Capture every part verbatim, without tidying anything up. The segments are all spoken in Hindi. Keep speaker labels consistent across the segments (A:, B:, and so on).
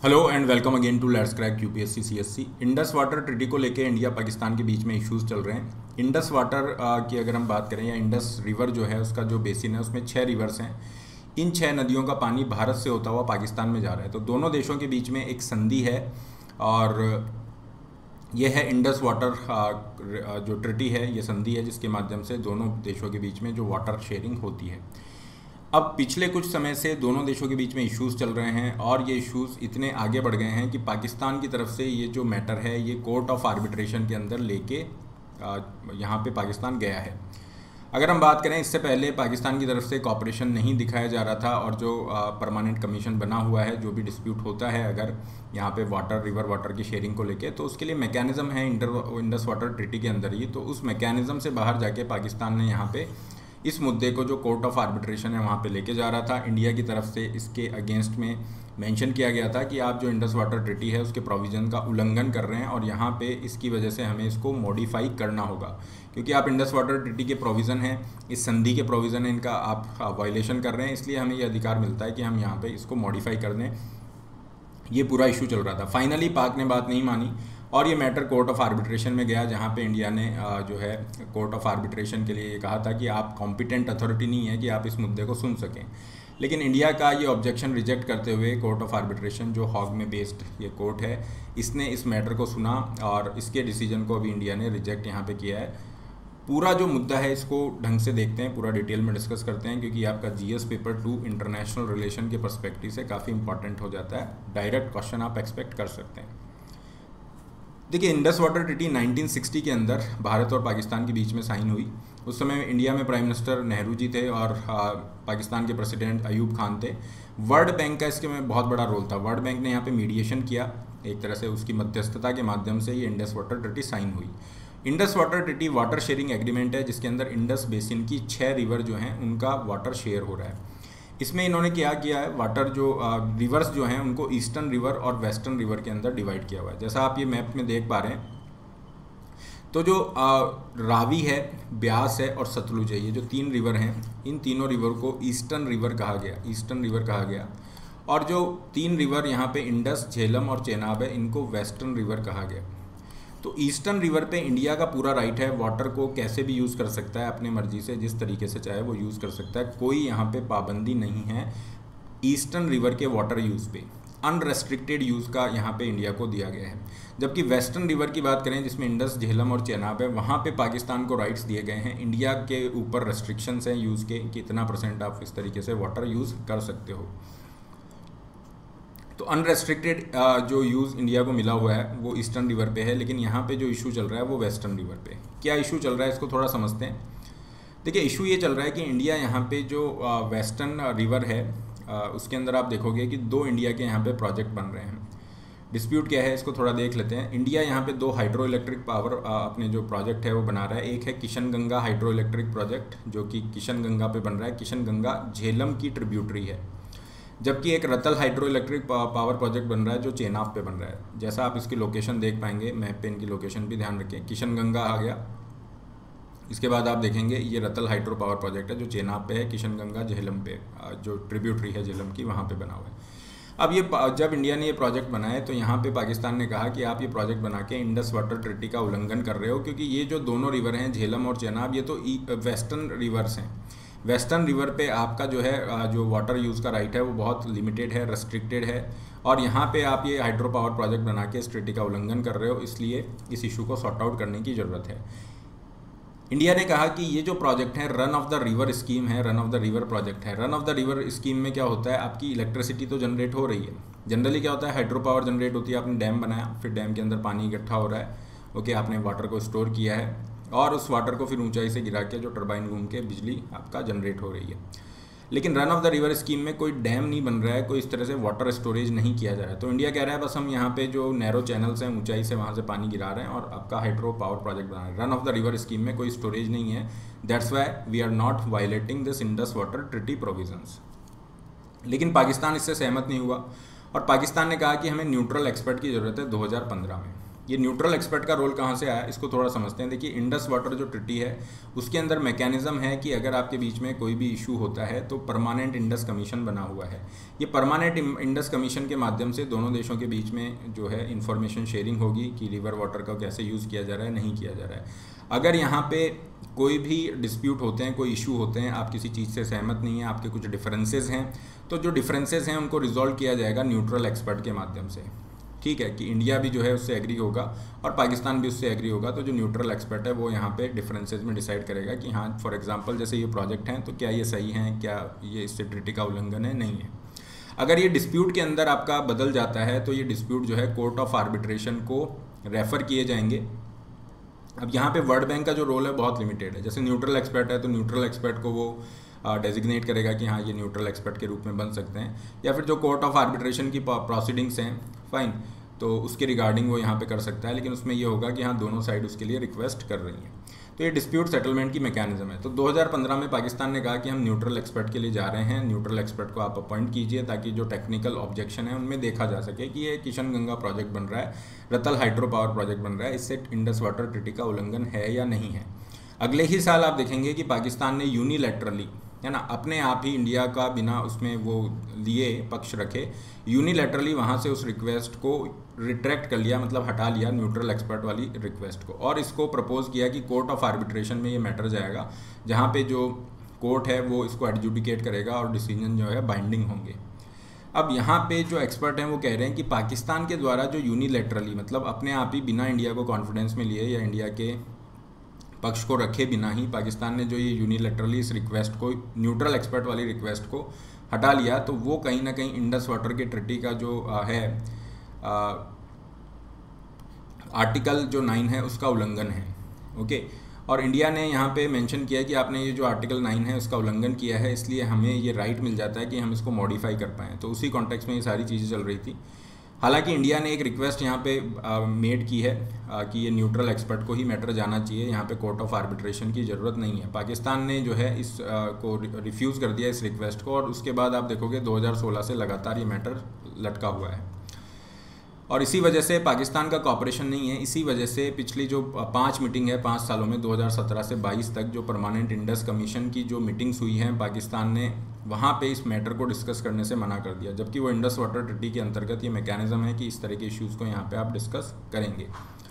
A: Hello and welcome again to let's crack UPSC CSC. Indus water treaty को लेके इंडिया पाकिस्तान के बीच में इश्यूज चल रहे हैं। इंडस वाटर की अगर हम बात करें या इंडस रिवर जो है उसका जो बेसिन है उसमें छः रिवर्स हैं। इन छः नदियों का पानी भारत से होता हुआ पाकिस्तान में जा रहा है। तो दोनों देशों के बीच में एक संधि है और ये है इंडस वाटर जो ट्रीटी है, ये संधि है जिसके माध्यम से दोनों देशों के बीच में जो वाटर शेयरिंग होती है। अब पिछले कुछ समय से दोनों देशों के बीच में इश्यूज़ चल रहे हैं और ये इश्यूज़ इतने आगे बढ़ गए हैं कि पाकिस्तान की तरफ से ये जो मैटर है ये कोर्ट ऑफ आर्बिट्रेशन के अंदर लेके यहाँ पे पाकिस्तान गया है। अगर हम बात करें, इससे पहले पाकिस्तान की तरफ से कॉपरेशन नहीं दिखाया जा रहा था और जो परमानेंट कमीशन बना हुआ है, जो भी डिस्प्यूट होता है अगर यहाँ पे वाटर रिवर वाटर की शेयरिंग को लेके, तो उसके लिए मैकेनिज़्म है इंटर इंडस वाटर ट्रीटी के अंदर ही। तो उस मैकेनिज़्म से बाहर जाके पाकिस्तान ने यहाँ पे इस मुद्दे को जो कोर्ट ऑफ आर्बिट्रेशन है वहाँ पे लेके जा रहा था। इंडिया की तरफ से इसके अगेंस्ट में मेंशन किया गया था कि आप जो इंडस वाटर ट्रीटी है उसके प्रोविज़न का उल्लंघन कर रहे हैं और यहाँ पे इसकी वजह से हमें इसको मॉडिफाई करना होगा, क्योंकि आप इंडस वाटर ट्रीटी के प्रोविज़न हैं, इस संधि के प्रोविज़न है, इनका आप वायलेशन कर रहे हैं, इसलिए हमें ये अधिकार मिलता है कि हम यहाँ पर इसको मॉडिफाई कर दें। ये पूरा इशू चल रहा था। फाइनली पाक ने बात नहीं मानी और ये मैटर कोर्ट ऑफ आर्बिट्रेशन में गया, जहाँ पे इंडिया ने जो है कोर्ट ऑफ आर्बिट्रेशन के लिए ये कहा था कि आप कॉम्पिटेंट अथॉरिटी नहीं है कि आप इस मुद्दे को सुन सकें। लेकिन इंडिया का ये ऑब्जेक्शन रिजेक्ट करते हुए कोर्ट ऑफ आर्बिट्रेशन जो हॉग में बेस्ड ये कोर्ट है, इसने इस मैटर को सुना और इसके डिसीजन को अभी इंडिया ने रिजेक्ट यहाँ पे किया है। पूरा जो मुद्दा है इसको ढंग से देखते हैं, पूरा डिटेल में डिस्कस करते हैं, क्योंकि आपका GS paper two international relation के पर्सपेक्टिव से काफ़ी इंपॉर्टेंट हो जाता है। डायरेक्ट क्वेश्चन आप एक्सपेक्ट कर सकते हैं। देखिए, Indus water treaty nineteen sixty के अंदर भारत और पाकिस्तान के बीच में साइन हुई। उस समय इंडिया में प्राइम मिनिस्टर नेहरू जी थे और पाकिस्तान के प्रेसिडेंट अयूब खान थे। वर्ल्ड बैंक का इसके में बहुत बड़ा रोल था। वर्ल्ड बैंक ने यहाँ पे मीडिएशन किया, एक तरह से उसकी मध्यस्थता के माध्यम से ये इंडस वाटर ट्रीटी साइन हुई। Indus water treaty water sharing agreement है जिसके अंदर इंडस बेसिन की छः रिवर जो हैं उनका वाटर शेयर हो रहा है। इसमें इन्होंने क्या किया है, वाटर जो रिवर्स जो हैं उनको ईस्टर्न रिवर और वेस्टर्न रिवर के अंदर डिवाइड किया हुआ है। जैसा आप ये मैप में देख पा रहे हैं, तो जो आ, रावी है, ब्यास है और सतलुज है, ये जो तीन रिवर हैं, इन तीनों रिवर को ईस्टर्न रिवर कहा गया ईस्टर्न रिवर कहा गया और जो तीन रिवर यहाँ पे इंडस, झेलम और चेनाब है, इनको वेस्टर्न रिवर कहा गया। तो ईस्टर्न रिवर पे इंडिया का पूरा राइट है, वाटर को कैसे भी यूज़ कर सकता है अपने मर्जी से, जिस तरीके से चाहे वो यूज़ कर सकता है। कोई यहाँ पे पाबंदी नहीं है ईस्टर्न रिवर के वाटर यूज़ पे, अनरेस्ट्रिक्टेड यूज़ का यहाँ पे इंडिया को दिया गया है। जबकि वेस्टर्न रिवर की बात करें, जिसमें इंडस, झेलम और चेनाब है, वहाँ पे पाकिस्तान को राइट्स दिए गए हैं। इंडिया के ऊपर रेस्ट्रिक्शंस हैं यूज़ के, कितना परसेंट आप इस तरीके से वाटर यूज़ कर सकते हो। तो अनरेस्ट्रिक्टेड जो यूज़ इंडिया को मिला हुआ है वो ईस्टर्न रिवर पे है, लेकिन यहाँ पे जो इशू चल रहा है वो वेस्टर्न रिवर पे। क्या इशू चल रहा है इसको थोड़ा समझते हैं। देखिए, इशू ये चल रहा है कि इंडिया यहाँ पे जो वेस्टर्न रिवर है उसके अंदर आप देखोगे कि दो इंडिया के यहाँ पे प्रोजेक्ट बन रहे हैं। डिस्प्यूट क्या है इसको थोड़ा देख लेते हैं। इंडिया यहाँ पे दो हाइड्रो इलेक्ट्रिक पावर अपने जो प्रोजेक्ट है वो बना रहा है। एक है Kishanganga hydroelectric project जो कि किशन गंगा पे बन रहा है। किशन गंगा झेलम की ट्रिब्यूटरी है। जबकि एक Ratle hydroelectric power project बन रहा है जो चेनाब पे बन रहा है। जैसा आप इसकी लोकेशन देख पाएंगे, मैप पे इनकी लोकेशन भी ध्यान रखें। किशन गंगा आ गया, इसके बाद आप देखेंगे ये रतल हाइड्रो पावर प्रोजेक्ट है जो चेनाब पे है। किशन गंगा झेलम पे जो ट्रिब्यूटरी है झेलम की, वहाँ पे बना हुआ है। अब ये जब इंडिया ने ये प्रोजेक्ट बनाए तो यहाँ पे पाकिस्तान ने कहा कि आप ये प्रोजेक्ट बना के इंडस वाटर ट्रीटी का उल्लंघन कर रहे हो, क्योंकि ये जो दोनों रिवर हैं झेलम और चेनाब, ये तो वेस्टर्न रिवर्स हैं। वेस्टर्न रिवर पे आपका जो है जो वाटर यूज़ का राइट है वो बहुत लिमिटेड है, रेस्ट्रिक्टेड है, और यहाँ पे आप ये हाइड्रो पावर प्रोजेक्ट बना के इस ट्रीटी का उल्लंघन कर रहे हो, इसलिए इस इशू को सॉर्ट आउट करने की ज़रूरत है। इंडिया ने कहा कि ये जो प्रोजेक्ट है run of the river scheme है, run of the river project है। Run of the river scheme में क्या होता है, आपकी इलेक्ट्रिसिटी तो जनरेट हो रही है। जनरली क्या होता है, हाइड्रो पावर जनरेट होती है, आपने डैम बनाया, फिर डैम के अंदर पानी इकट्ठा हो रहा है, ओके, आपने वाटर को स्टोर किया है और उस वाटर को फिर ऊंचाई से गिरा के जो टरबाइन घूम के बिजली आपका जनरेट हो रही है। लेकिन run of the river scheme में कोई डैम नहीं बन रहा है, कोई इस तरह से वाटर स्टोरेज नहीं किया जा रहा है। तो इंडिया कह रहा है बस हम यहाँ पे जो नैरो चैनल्स हैं ऊंचाई से वहाँ से पानी गिरा रहे हैं और आपका हाइड्रो पावर प्रोजेक्ट बना रहे हैं। Run of the river scheme में कोई स्टोरेज नहीं है। That's why we are not violating this Indus water treaty provisions. लेकिन पाकिस्तान इससे सहमत नहीं हुआ और पाकिस्तान ने कहा कि हमें न्यूट्रल एक्सपर्ट की ज़रूरत है दो हज़ार पंद्रह में। ये न्यूट्रल एक्सपर्ट का रोल कहाँ से आया, इसको थोड़ा समझते हैं। देखिए इंडस वाटर जो ट्रिटी है उसके अंदर मैकेनिज्म है कि अगर आपके बीच में कोई भी इशू होता है तो परमानेंट इंडस कमीशन बना हुआ है। ये परमानेंट इंडस कमीशन के माध्यम से दोनों देशों के बीच में जो है इंफॉर्मेशन शेयरिंग होगी कि रिवर वाटर का कैसे यूज़ किया जा रहा है, नहीं किया जा रहा है। अगर यहाँ पे कोई भी डिस्प्यूट होते हैं, कोई इशू होते हैं, आप किसी चीज़ से सहमत नहीं हैं, आपके कुछ डिफरेंसेस हैं, तो जो डिफरेंसेस हैं उनको रिजॉल्व किया जाएगा न्यूट्रल एक्सपर्ट के माध्यम से। ठीक है कि इंडिया भी जो है उससे एग्री होगा और पाकिस्तान भी उससे एग्री होगा, तो जो न्यूट्रल एक्सपर्ट है वो यहाँ पे डिफरेंसेस में डिसाइड करेगा कि हाँ फॉर एग्जांपल जैसे ये प्रोजेक्ट हैं तो क्या ये सही हैं, क्या ये इससे ट्रीटी का उल्लंघन है, नहीं है। अगर ये डिस्प्यूट के अंदर आपका बदल जाता है तो ये डिस्प्यूट जो है कोर्ट ऑफ आर्बिट्रेशन को रेफ़र किए जाएंगे। अब यहाँ पे वर्ल्ड बैंक का जो रोल है बहुत लिमिटेड है। जैसे न्यूट्रल एक्सपर्ट है तो न्यूट्रल एक्सपर्ट को वो डेजिग्नेट करेगा कि हाँ ये न्यूट्रल एक्सपर्ट के रूप में बन सकते हैं, या फिर जो कोर्ट ऑफ आर्बिट्रेशन की प्रोसीडिंग्स हैं फाइन तो उसके रिगार्डिंग वो यहाँ पे कर सकता है, लेकिन उसमें ये होगा कि हाँ दोनों साइड उसके लिए रिक्वेस्ट कर रही हैं। तो ये डिस्प्यूट सेटलमेंट की मैकेनिज्म है। तो दो हज़ार पंद्रह में पाकिस्तान ने कहा कि हम न्यूट्रल एक्सपर्ट के लिए जा रहे हैं, न्यूट्रल एक्सपर्ट को आप अपॉइंट कीजिए ताकि जो टेक्निकल ऑब्जेक्शन है उनमें देखा जा सके कि ये किशन गंगा प्रोजेक्ट बन रहा है, रतल हाइड्रो पावर प्रोजेक्ट बन रहा है, इससे इंडस वाटर ट्रीटी का उल्लंघन है या नहीं है। अगले ही साल आप देखेंगे कि पाकिस्तान ने यूनिलैटरली है ना अपने आप ही इंडिया का बिना उसमें वो लिए पक्ष रखे यूनिलैटरली वहाँ से उस रिक्वेस्ट को रिट्रैक्ट कर लिया, मतलब हटा लिया न्यूट्रल एक्सपर्ट वाली रिक्वेस्ट को, और इसको प्रपोज किया कि कोर्ट ऑफ आर्बिट्रेशन में ये मैटर जाएगा जहाँ पे जो कोर्ट है वो इसको एडजुडिकेट करेगा और डिसीजन जो है बाइंडिंग होंगे। अब यहाँ पे जो एक्सपर्ट हैं वो कह रहे हैं कि पाकिस्तान के द्वारा जो यूनिलैटरली मतलब अपने आप ही बिना इंडिया को कॉन्फिडेंस में लिए या इंडिया के पक्ष को रखे बिना ही पाकिस्तान ने जो ये यूनिलैटरली इस रिक्वेस्ट को न्यूट्रल एक्सपर्ट वाली रिक्वेस्ट को हटा लिया, तो वो कहीं ना कहीं इंडस वाटर के ट्रीटी का जो आ, है आ, आर्टिकल जो नाइन है उसका उल्लंघन है। ओके, और इंडिया ने यहाँ पे मेंशन किया कि आपने ये जो आर्टिकल नाइन है उसका उल्लंघन किया है, इसलिए हमें ये राइट मिल जाता है कि हम इसको मॉडिफाई कर पाएँ। तो उसी कॉन्टेक्स्ट में ये सारी चीज़ें चल रही थी। हालांकि इंडिया ने एक रिक्वेस्ट यहाँ पे मेड की है आ, कि ये न्यूट्रल एक्सपर्ट को ही मैटर जाना चाहिए, यहाँ पे कोर्ट ऑफ आर्बिट्रेशन की ज़रूरत नहीं है। पाकिस्तान ने जो है इस आ, को रिफ्यूज़ कर दिया इस रिक्वेस्ट को, और उसके बाद आप देखोगे दो हज़ार सोलह से लगातार ये मैटर लटका हुआ है। और इसी वजह से पाकिस्तान का कॉपरेशन नहीं है, इसी वजह से पिछली जो पांच मीटिंग है पाँच सालों में दो हज़ार सत्रह से बाईस तक जो परमानेंट इंडस कमीशन की जो मीटिंग्स हुई हैं पाकिस्तान ने वहाँ पे इस मैटर को डिस्कस करने से मना कर दिया, जबकि वो इंडस वाटर ट्रीटी के अंतर्गत ये मैकेनिज्म है कि इस तरह के इश्यूज़ को यहाँ पे आप डिस्कस करेंगे।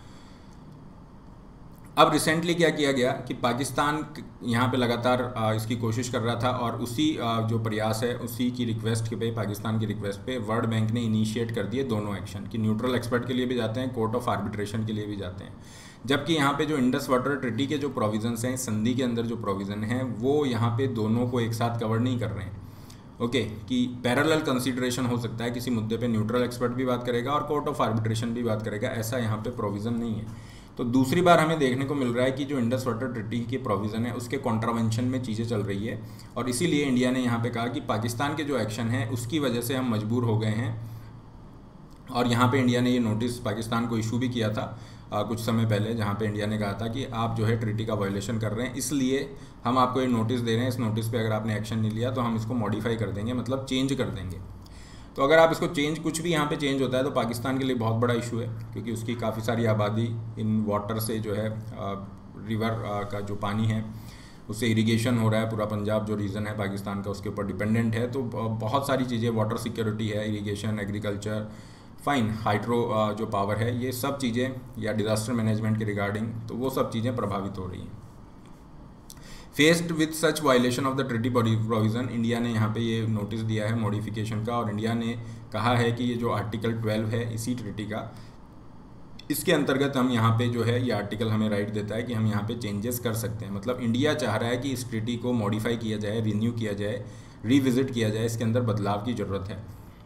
A: अब रिसेंटली क्या किया गया कि पाकिस्तान यहाँ पे लगातार इसकी कोशिश कर रहा था, और उसी जो प्रयास है उसी की रिक्वेस्ट पे पाकिस्तान की रिक्वेस्ट पे वर्ल्ड बैंक ने इनिशिएट कर दिए दोनों एक्शन कि न्यूट्रल एक्सपर्ट के लिए भी जाते हैं, कोर्ट ऑफ आर्बिट्रेशन के लिए भी जाते हैं। जबकि यहाँ पे जो इंडस वाटर ट्रीटी के जो प्रोविजंस हैं, संधि के अंदर जो प्रोविज़न हैं वो यहाँ पे दोनों को एक साथ कवर नहीं कर रहे हैं। ओके okay, कि पैरेलल कंसीडरेशन हो सकता है, किसी मुद्दे पे न्यूट्रल एक्सपर्ट भी बात करेगा और कोर्ट ऑफ आर्बिट्रेशन भी बात करेगा, ऐसा यहाँ पे प्रोविज़न नहीं है। तो दूसरी बार हमें देखने को मिल रहा है कि जो इंडस वाटर ट्रीटी के प्रोविज़न है उसके कॉन्ट्रावेंशन में चीज़ें चल रही है, और इसीलिए इंडिया ने यहाँ पे कहा कि पाकिस्तान के जो एक्शन है उसकी वजह से हम मजबूर हो गए हैं। और यहाँ पे इंडिया ने ये नोटिस पाकिस्तान को इशू भी किया था आ, कुछ समय पहले, जहाँ पे इंडिया ने कहा था कि आप जो है ट्रीटी का वायलेशन कर रहे हैं, इसलिए हम आपको ये नोटिस दे रहे हैं, इस नोटिस पे अगर आपने एक्शन नहीं लिया तो हम इसको मॉडिफाई कर देंगे, मतलब चेंज कर देंगे। तो अगर आप इसको चेंज कुछ भी यहाँ पे चेंज होता है तो पाकिस्तान के लिए बहुत बड़ा इशू है, क्योंकि उसकी काफ़ी सारी आबादी इन वाटर से जो है आ, रिवर आ, का जो पानी है उससे इरिगेशन हो रहा है, पूरा पंजाब जो रीजन है पाकिस्तान का उसके ऊपर डिपेंडेंट है। तो बहुत सारी चीज़ें, वाटर सिक्योरिटी है, इरिगेशन, एग्रीकल्चर, फाइन, हाइड्रो जो पावर है, ये सब चीज़ें, या डिज़ास्टर मैनेजमेंट के रिगार्डिंग, तो वो सब चीज़ें प्रभावित हो रही हैं। Faced with such violation of the treaty provision, India ने यहाँ पे ये नोटिस दिया है मॉडिफिकेशन का, और इंडिया ने कहा है कि ये जो आर्टिकल ट्वेल्व है इसी ट्रीटी का, इसके अंतर्गत हम यहाँ पे जो है ये आर्टिकल हमें राइट देता है कि हम यहाँ पे चेंजेस कर सकते हैं। मतलब इंडिया चाह रहा है कि इस ट्रीटी को मॉडिफाई किया जाए, रिन्यू किया जाए, रिविजिट किया जाए, इसके अंदर बदलाव की ज़रूरत है।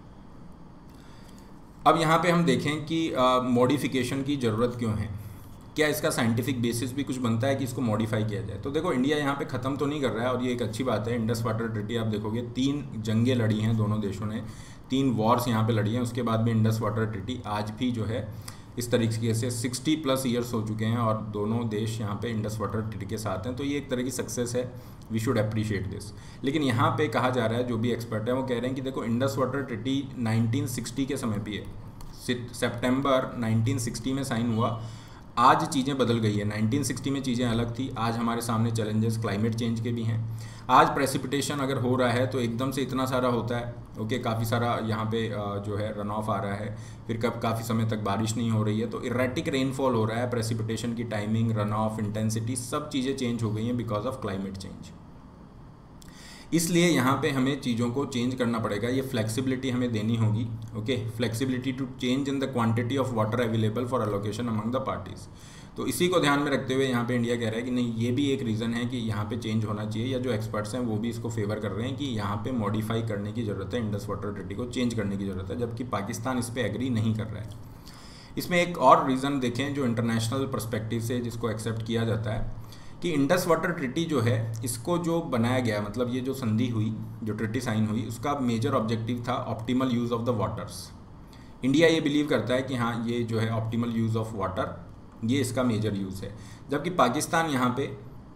A: अब यहाँ पे हम देखें कि मॉडिफिकेशन की ज़रूरत क्यों है, क्या इसका साइंटिफिक बेसिस भी कुछ बनता है कि इसको मॉडिफाई किया जाए। तो देखो इंडिया यहाँ पे ख़त्म तो नहीं कर रहा है, और ये एक अच्छी बात है। इंडस वाटर ट्रीटी आप देखोगे तीन जंगें लड़ी हैं दोनों देशों ने, तीन वॉर्स यहाँ पे लड़ी हैं, उसके बाद भी इंडस वाटर ट्रीटी आज भी जो है इस तरीके से सिक्सटी प्लस ईयर्स हो चुके हैं और दोनों देश यहाँ पे इंडस वाटर ट्रीटी के साथ हैं। तो ये एक तरह की सक्सेस है, वी शुड अप्रिशिएट दिस। लेकिन यहाँ पे कहा जा रहा है, जो भी एक्सपर्ट है वो कह रहे हैं कि देखो Indus water treaty nineteen sixty के समय भी है, सितंबर नाइनटीन सिक्सटी में साइन हुआ। आज चीज़ें बदल गई है, नाइनटीन सिक्सटी में चीज़ें अलग थी, आज हमारे सामने चैलेंजेस क्लाइमेट चेंज के भी हैं। आज प्रेसिपिटेशन अगर हो रहा है तो एकदम से इतना सारा होता है, ओके, काफ़ी सारा यहाँ पे जो है रन ऑफ आ रहा है, फिर कब काफ़ी समय तक बारिश नहीं हो रही है, तो इरेटिक रेनफॉल हो रहा है। प्रेसिपिटेशन की टाइमिंग, रन ऑफ, इंटेंसिटी, सब चीज़ें चेंज हो गई हैं बिकॉज ऑफ क्लाइमेट चेंज। इसलिए यहाँ पे हमें चीज़ों को चेंज करना पड़ेगा, ये फ्लेक्सिबिलिटी हमें देनी होगी, okay, flexibility to change in the quantity of water available for allocation among the parties. तो इसी को ध्यान में रखते हुए यहाँ पे इंडिया कह रहा है कि नहीं, ये भी एक रीज़न है कि यहाँ पे चेंज होना चाहिए, या जो एक्सपर्ट्स हैं वो भी इसको फेवर कर रहे हैं कि यहाँ पे मॉडिफाई करने की ज़रूरत है, इंडस वाटर ट्रीटी को चेंज करने की ज़रूरत है, जबकि पाकिस्तान इस पर एग्री नहीं कर रहा है। इसमें एक और रीज़न देखें जो इंटरनेशनल पर्सपेक्टिव से जिसको एक्सेप्ट किया जाता है कि इंडस वाटर ट्रीटी जो है, इसको जो बनाया गया, मतलब ये जो संधि हुई, जो ट्रीटी साइन हुई, उसका मेजर ऑब्जेक्टिव था optimal use of the waters. India ये बिलीव करता है कि हाँ, ये जो है ऑप्टिमल यूज़ ऑफ वाटर, ये इसका मेजर यूज़ है, जबकि पाकिस्तान यहाँ पे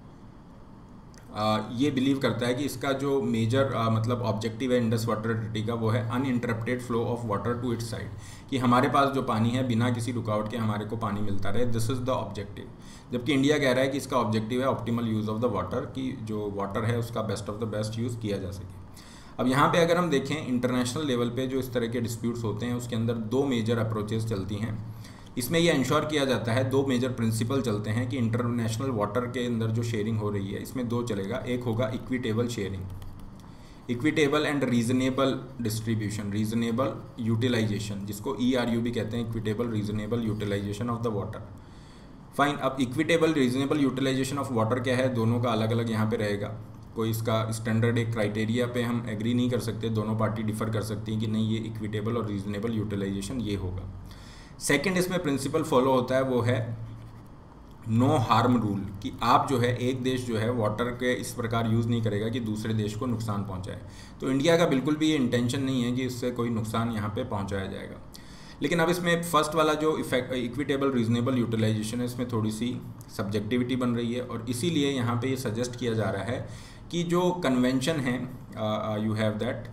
A: आ, ये बिलीव करता है कि इसका जो मेजर आ, मतलब ऑब्जेक्टिव है इंडस वाटर ट्रीटी का, वो है uninterrupted flow of water to its side, कि हमारे पास जो पानी है बिना किसी रुकावट के हमारे को पानी मिलता रहे, दिस इज़ द ऑब्जेक्टिव। जबकि इंडिया कह रहा है कि इसका ऑब्जेक्टिव है optimal use of the water, कि जो वाटर है उसका best of the best use किया जा सके। अब यहाँ पे अगर हम देखें इंटरनेशनल लेवल पे जो इस तरह के डिस्प्यूट्स होते हैं, उसके अंदर दो मेजर अप्रोचेस चलती हैं। इसमें यह इंश्योर किया जाता है, दो मेजर प्रिंसिपल चलते हैं कि इंटरनेशनल वाटर के अंदर जो शेयरिंग हो रही है, इसमें दो चलेगा। एक होगा equitable sharing, equitable and reasonable distribution, reasonable utilisation, जिसको ई आर यू भी कहते हैं, equitable reasonable utilisation of the water. Fine. अब equitable reasonable utilisation of water क्या है, दोनों का अलग अलग यहाँ पे रहेगा। कोई इसका स्टैंडर्ड एक क्राइटेरिया पे हम एग्री नहीं कर सकते, दोनों पार्टी डिफर कर सकती हैं कि नहीं, ये इक्विटेबल और रीजनेबल यूटिलाइजेशन ये होगा। सेकंड इसमें प्रिंसिपल फॉलो होता है, वो है नो हार्म रूल, कि आप जो है, एक देश जो है वाटर के इस प्रकार यूज़ नहीं करेगा कि दूसरे देश को नुकसान पहुंचाए। तो इंडिया का बिल्कुल भी ये इंटेंशन नहीं है कि इससे कोई नुकसान यहाँ पे पहुंचाया जाएगा। लेकिन अब इसमें फर्स्ट वाला जो इफेक्ट इक्विटेबल रीजनेबल यूटिलाइजेशन है, इसमें थोड़ी सी सब्जेक्टिविटी बन रही है, और इसीलिए यहाँ पे ये सजेस्ट किया जा रहा है कि जो कन्वेंशन है, यू हैव दैट,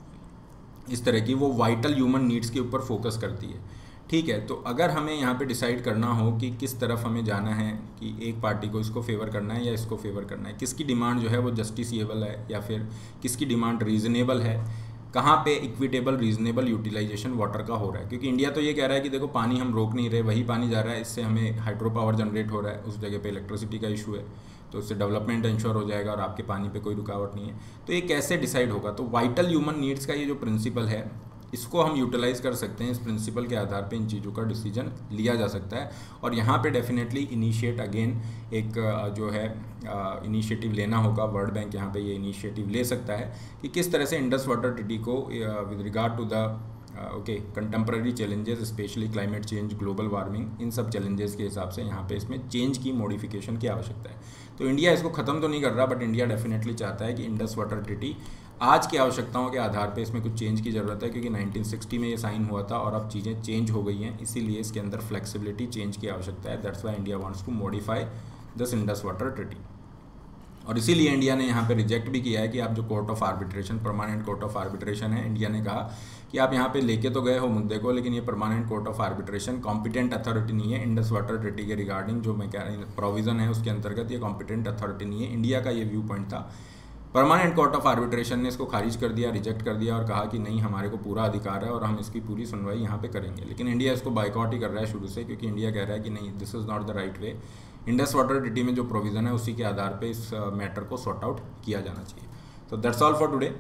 A: इस तरह की, वो वाइटल ह्यूमन नीड्स के ऊपर फोकस करती है। ठीक है, तो अगर हमें यहाँ पे डिसाइड करना हो कि किस तरफ हमें जाना है, कि एक पार्टी को इसको फेवर करना है या इसको फेवर करना है, किसकी डिमांड जो है वो जस्टिसिएबल है या फिर किसकी डिमांड रीजनेबल है, कहाँ पे इक्विटेबल रीजनेबल यूटिलाइजेशन वाटर का हो रहा है। क्योंकि इंडिया तो ये कह रहा है कि देखो, पानी हम रोक नहीं रहे, वही पानी जा रहा है, इससे हमें हाइड्रो पावर जनरेट हो रहा है, उस जगह पे इलेक्ट्रिसिटी का इशू है, तो उससे डेवलपमेंट इंश्योर हो जाएगा और आपके पानी पे कोई रुकावट नहीं है। तो ये कैसे डिसाइड होगा? तो वाइटल ह्यूमन नीड्स का ये जो प्रिंसिपल है, इसको हम यूटिलाइज कर सकते हैं। इस प्रिंसिपल के आधार पे इन चीज़ों का डिसीजन लिया जा सकता है, और यहाँ पे डेफिनेटली इनिशिएट अगेन एक जो है इनिशिएटिव लेना होगा। वर्ल्ड बैंक यहाँ पे ये इनिशिएटिव ले सकता है कि किस तरह से इंडस वाटर ट्रीटी को with regard to the okay contemporary challenges, specially climate change, global warming, इन सब चैलेंजेस के हिसाब से यहाँ पे इसमें चेंज की, मॉडिफिकेशन की आवश्यकता है। तो इंडिया इसको ख़त्म तो नहीं कर रहा, बट इंडिया डेफिनेटली चाहता है कि इंडस वाटर ट्रीटी आज की आवश्यकताओं के आधार पे इसमें कुछ चेंज की ज़रूरत है, क्योंकि नाइनटीन सिक्सटी में ये साइन हुआ था और अब चीज़ें चेंज हो गई हैं, इसीलिए इसके अंदर फ्लेक्सिबिलिटी, चेंज की आवश्यकता है। That's why India wants to modify this Indus water treaty. और इसीलिए इंडिया ने यहाँ पे रिजेक्ट भी किया है कि आप जो court of arbitration, permanent court of arbitration है, इंडिया ने कहा कि आप यहाँ पे लेके तो गए हो मुद्दे को, लेकिन ये permanent court of arbitration competent authority नहीं है। इंडस वाटर ट्रीटी के रिगार्डिंग जो मैं कह रही प्रोविज़न है उसके अंतर्गत ये कॉम्पिटेंट अथॉरिटी नहीं है। इंडिया का ये व्यू पॉइंट था। परमानेंट कोर्ट ऑफ आर्बिट्रेशन ने इसको खारिज कर दिया, रिजेक्ट कर दिया और कहा कि नहीं, हमारे को पूरा अधिकार है और हम इसकी पूरी सुनवाई यहाँ पे करेंगे। लेकिन इंडिया इसको बाइकआउट ही कर रहा है शुरू से, क्योंकि इंडिया कह रहा है कि नहीं, this is not the right way. Indus water treaty में जो प्रोविज़न है उसी के आधार पे इस मैटर को सॉर्ट आउट किया जाना चाहिए। तो that's all for today.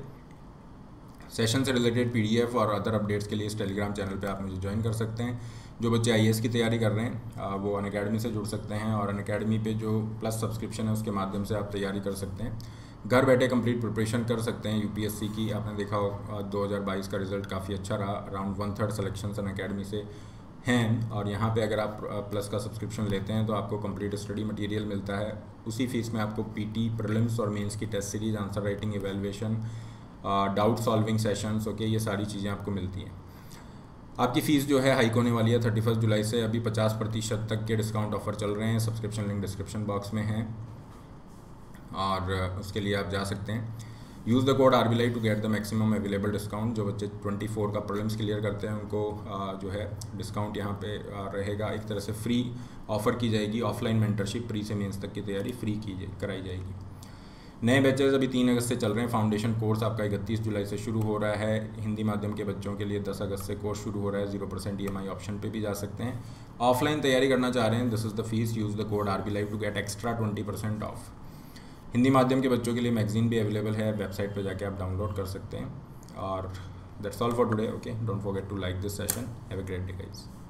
A: Session से रिलेटेड पीडीएफ और अदर अपडेट्स के लिए इस टेलीग्राम चैनल पे आप मुझे ज्वाइन कर सकते हैं। जो बच्चे आईएएस की तैयारी कर रहे हैं वो अनअकैडमी से जुड़ सकते हैं, और अनअकैडमी पे जो प्लस सब्सक्रिप्शन है उसके माध्यम से आप तैयारी कर सकते हैं। घर बैठे कंप्लीट प्रिपरेशन कर सकते हैं यूपीएससी की। आपने देखा हो दो हज़ार बाईस का रिजल्ट काफ़ी अच्छा रहा, around one third selection Unacademy से हैं। और यहाँ पे अगर आप प्लस का सब्सक्रिप्शन लेते हैं तो आपको कंप्लीट स्टडी मटेरियल मिलता है। उसी फीस में आपको पीटी, प्रीलिम्स और मेंस की test series, answer writing, evaluation, doubt solving sessions, okay, ये सारी चीज़ें आपको मिलती हैं। आपकी फ़ीस जो है हाइक होने वाली है थर्टी फर्स्ट जुलाई से। अभी पचास प्रतिशत तक के डिस्काउंट ऑफर चल रहे हैं। सब्सक्रिप्शन लिंक डिस्क्रिप्शन बॉक्स में है और उसके लिए आप जा सकते हैं। Use the code R B live to get the maximum available discount. जो बच्चे ट्वेंटी फोर का प्रीलिम्स क्लियर करते हैं उनको आ, जो है डिस्काउंट यहाँ पे आ, रहेगा। एक तरह से फ्री ऑफर की जाएगी, ऑफलाइन मेंटरशिप प्री से मेंस तक की तैयारी फ्री की जाए कराई जाएगी। नए बैचेज अभी तीन अगस्त से चल रहे हैं। फाउंडेशन कोर्स आपका इकतीस जुलाई से शुरू हो रहा है। हिंदी माध्यम के बच्चों के लिए दस अगस्त से कोर्स शुरू हो रहा है। Zero percent E M I option पे भी जा सकते हैं। ऑफलाइन तैयारी करना चाह रहे हैं, this is the fees, use the code R B live to get extra twenty percent off. Hindi माध्यम के बच्चों के लिए मैगजीन भी अवेलेबल है, वेबसाइट पर जाके आप डाउनलोड कर सकते हैं। और that's all for today. Okay, don't forget to like this session. Have a great day guys.